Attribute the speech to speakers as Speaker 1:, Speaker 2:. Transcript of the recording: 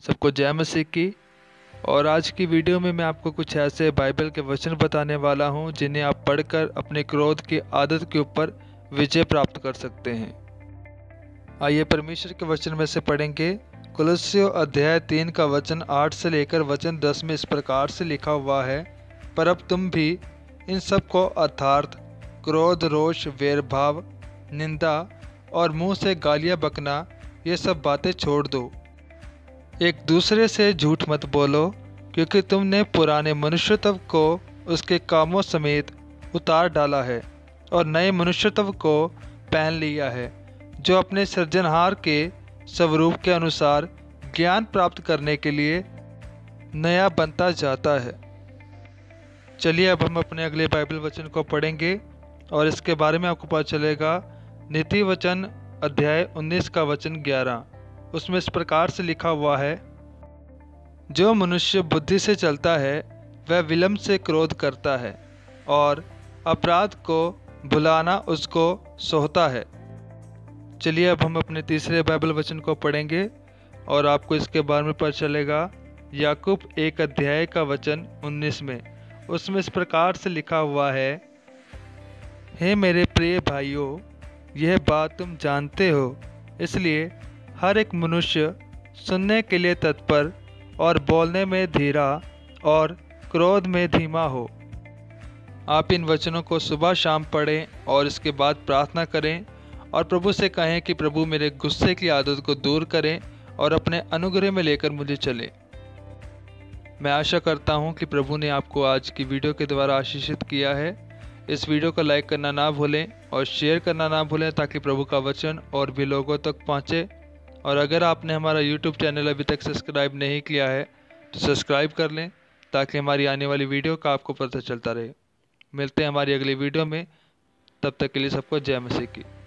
Speaker 1: सबको जय मसीह की। और आज की वीडियो में मैं आपको कुछ ऐसे बाइबल के वचन बताने वाला हूं जिन्हें आप पढ़कर अपने क्रोध की आदत के ऊपर विजय प्राप्त कर सकते हैं। आइए परमेश्वर के वचन में से पढ़ेंगे। कुलस्सियों अध्याय 3 का वचन 8 से लेकर वचन 10 में इस प्रकार से लिखा हुआ है, पर अब तुम भी इन सब को अर्थात क्रोध, रोष, वैरभाव, निंदा और मुंह से गालियां बकना, ये सब बातें छोड़ दो। एक दूसरे से झूठ मत बोलो, क्योंकि तुमने पुराने मनुष्यत्व को उसके कामों समेत उतार डाला है और नए मनुष्यत्व को पहन लिया है, जो अपने सृजनहार के स्वरूप के अनुसार ज्ञान प्राप्त करने के लिए नया बनता जाता है। चलिए अब हम अपने अगले बाइबल वचन को पढ़ेंगे और इसके बारे में आपको पता चलेगा। नीति वचन अध्याय 19 का वचन 11, उसमें इस प्रकार से लिखा हुआ है, जो मनुष्य बुद्धि से चलता है वह विलंब से क्रोध करता है और अपराध को भुलाना उसको सोहता है। चलिए अब हम अपने तीसरे बाइबल वचन को पढ़ेंगे और आपको इसके बारे में पता चलेगा। याकूब 1 अध्याय का वचन 19 में, उसमें इस प्रकार से लिखा हुआ है, हे मेरे प्रिय भाइयों, यह बात तुम जानते हो, इसलिए हर एक मनुष्य सुनने के लिए तत्पर और बोलने में धीरा और क्रोध में धीमा हो। आप इन वचनों को सुबह शाम पढ़ें और इसके बाद प्रार्थना करें और प्रभु से कहें कि प्रभु मेरे गुस्से की आदत को दूर करें और अपने अनुग्रह में लेकर मुझे चले। मैं आशा करता हूं कि प्रभु ने आपको आज की वीडियो के द्वारा आशीषित किया है। इस वीडियो को लाइक करना ना भूलें और शेयर करना ना भूलें ताकि प्रभु का वचन और भी लोगों तक पहुंचे। और अगर आपने हमारा YouTube चैनल अभी तक सब्सक्राइब नहीं किया है तो सब्सक्राइब कर लें ताकि हमारी आने वाली वीडियो का आपको पता चलता रहे। मिलते हैं हमारी अगली वीडियो में, तब तक के लिए सबको जय मसीह की।